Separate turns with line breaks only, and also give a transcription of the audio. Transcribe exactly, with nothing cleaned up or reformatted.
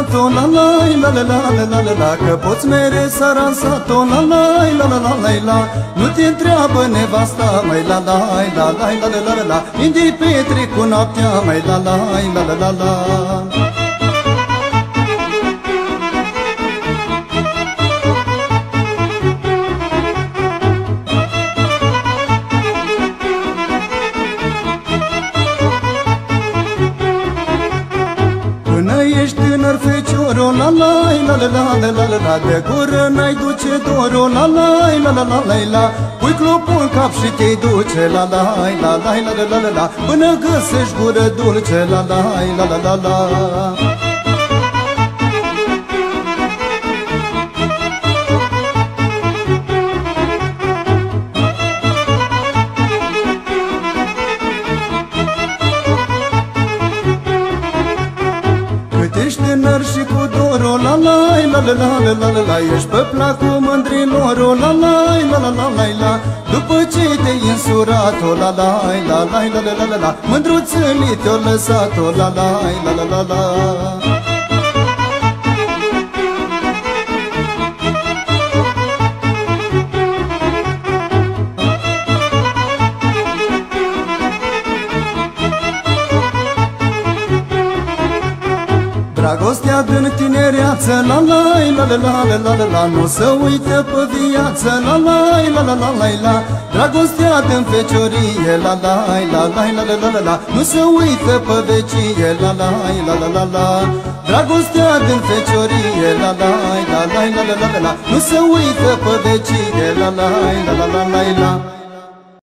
sat-o, la la la la la la la la la, că poți mere sara sat-o, la la la la la la la. Nu te întreabă nevasta, mai la la la la la la la la, unde-i petrec cu noaptea, mai la la la la la la. Ești tânăr fecioro, la la la la la la la la, de gură n-ai duce doro, la la la la la la la. Pui clopul în cap și te-i duce, la la la la la la la la, până găsești gură dulce, la la la la la la. Ești tânăr și cu doro, la la la la la la la la la, ești pe placul mândrilor, la la la la la la la. După ce te-ai însurat-o, la la la la la la la la, mândruțălii te-o lăsat-o, la la la la la la. Dragostea din tinereață, la la la la la la la la la, nu se uită pe viață, la la la la la la la. Dragostea din feciorie, la la la la la la la la, nu se uită pe vecie, la la la la la la. Dragostea din feciorie, la la la la la la la la, nu se uită pe vecie, la la la la la la la.